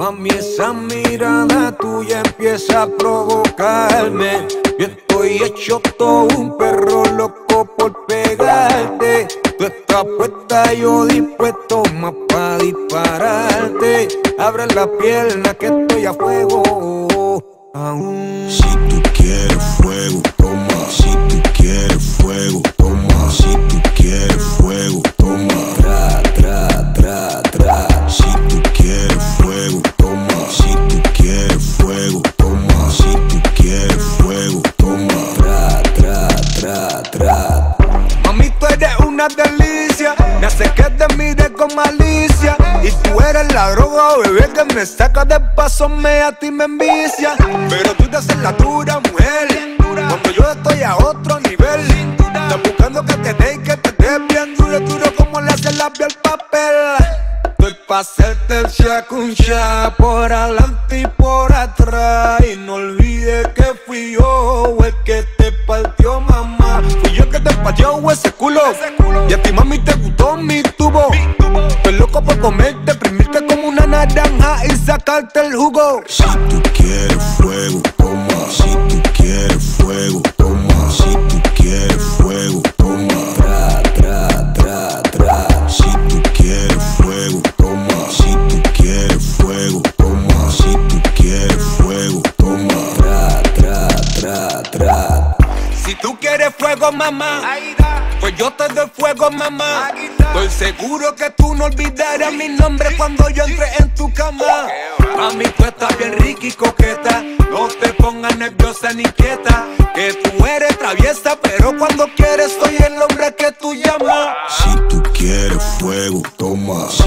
Mami, esa mirada tuya empieza a provocarme. Yo estoy hecho todo un perro loco por pegarte. Tú estás puesta, yo dispuesto más pa' dispararte. Abre la pierna que estoy a fuego aún. Si tú quieres fuego, toma. Si tú quieres fuego, toma. Si tú quieres fuego, toma. Tra, tra, tra, tra. Si tú quieres fuego, toma. Si tú quieres fuego, toma. Si tú quieres fuego, toma. Tra, tra, tra, tra. Mami, tú eres una delicia. Me hace que te mire con malicia. Y tú eres la droga, bebé, que me saca de paso, a ti me envicia. Pero tú te haces la dura, mujer, cuando yo estoy a otro nivel. Estás buscando que te dé y que te dé bien duro, duro como le hace la piel al papel. Estoy pa' hacerte el chacuncha por adelante y por atrás. Y no olvides que fui yo el que te partió, mamá. Fui yo el que te partió ese culo. Y a ti, mami, te gustó mi tubo. Estoy loco por comerte, exprimirte como una naranja y sacarte el jugo. Si tú quieres fuego, toma. Si tú quieres fuego, toma. Si tú quieres fuego, toma. Tra, tra, tra, tra. Si tú quieres fuego, toma. Si tú quieres fuego, toma. Si tú quieres fuego, toma. Tra, tra, tra, tra. Si tú quieres fuego, mamá, pues yo te doy fuego, mamá. Estoy seguro que tú no olvidarás mi nombre cuando yo entre en tu cama. Mami, tú estás bien rica y coqueta. No te pongas nerviosa ni quieta, que tú eres traviesa, pero cuando quieres soy el hombre que tú llamas. Si tú quieres fuego, toma.